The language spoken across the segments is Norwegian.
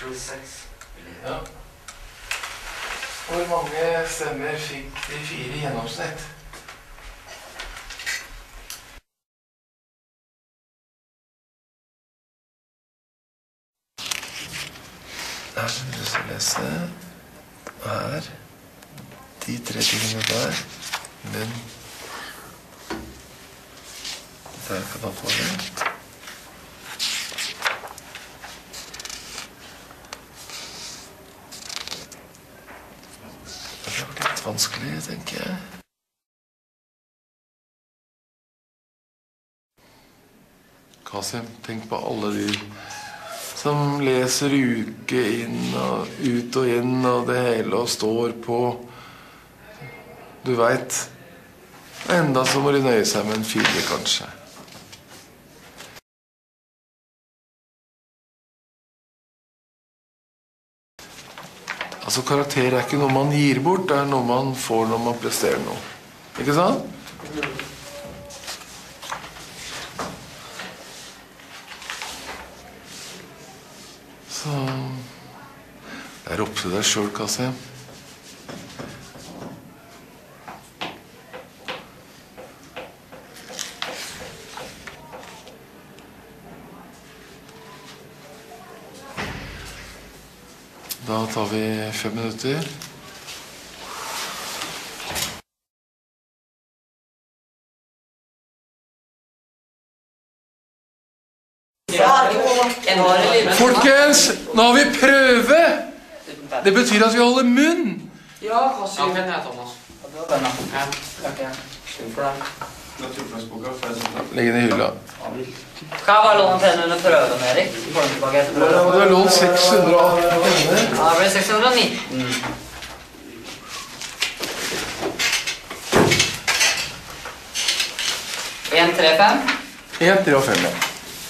7-6. Ja. Hvor mange stemmer fikk de 4 i gjennomsnitt? Her skal du lese. Her. De 3 tingene der. Men der kan man få det. Det er litt vanskelig, tenker jeg. Kasim, tenk på alle de som leser uke inn og ut og inn og det hele og står på. Du vet, enda så må de nøye seg med en 4 kanskje. Altså karakter er ikke noe man gir bort, det er noe man får når man presterer noe. Ikke sant? Så det er opp til deg selv, Kasim. Da tar vi 5 minutter. Folkens, nå har vi prøve! Det betyr at vi holder munn. Ja, Kasim. Ja, men jeg, Thomas. Du har penna. Ja, ok. For deg. Legg den i hylla. Hva var lån pennen under prøven, Erik? Det var lån 618 penner. Ja, det ble 619. 1, 3, 5. 1, 3 og 5, ja.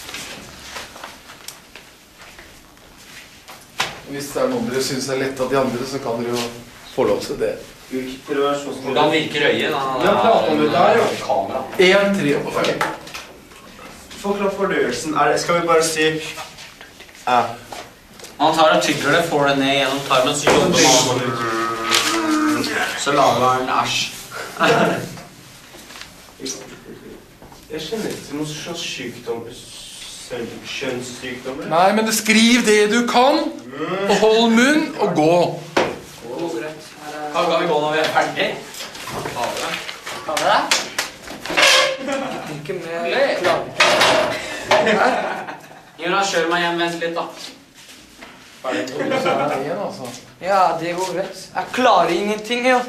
Hvis det er noen dere synes er lett av de andre, så kan dere jo få lov til det. Hvordan virker øyet? Ja, prater om det der, jo. Kamera. 1, 3 og 5. Forklar fordøyelsen. Skal vi bare si... Ja. Man tar og tygger det, får det ned gjennom tarmen, så jobber man. Så lager man æsj. Jeg kjenner ikke noen slags sykdom. Kjønnssykdommer. Nei, men skriv det du kan, og hold munn, og gå. Kan vi gå når vi er ferdig? Kan vi det? Ikke mer klart. Jonas, kjør meg hjem, vent litt da. Ja, det går greit. Jeg klarer ingenting, ja.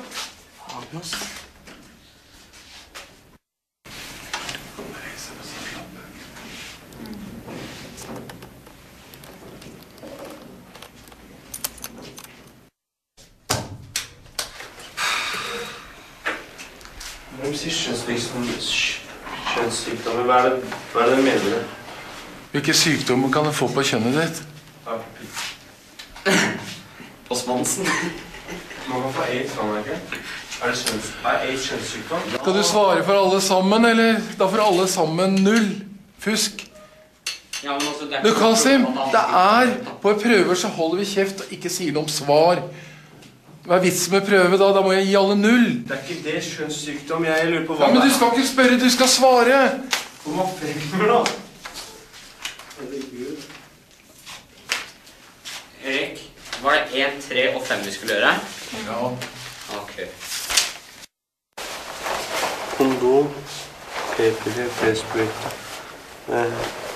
Når de sier kjønnssykdommer, hva er det mener du? Hvilke sykdommer kan du få på kjønnet ditt? På svansen. Man kan få AIDS, kan man ikke? Er AIDS kjønnssykdom? Skal du svare for alle sammen, eller da får alle sammen 0? Fusk. Ja, men også, Du, Kasim, det er på prøver så holder vi kjeft og ikke sier noe om svar. Hva er vitsen med prøve da? Da må jeg gi alle 0. Det er ikke det kjønnssykdom. Jeg lurer på hva Ja, men du skal ikke spørre, du skal svare. Hvor man fremover da? Erik, var det 1, 3 og 5 vi skulle gjøre? Ja. Ok. Kondom, p-piller, p-sprøyte.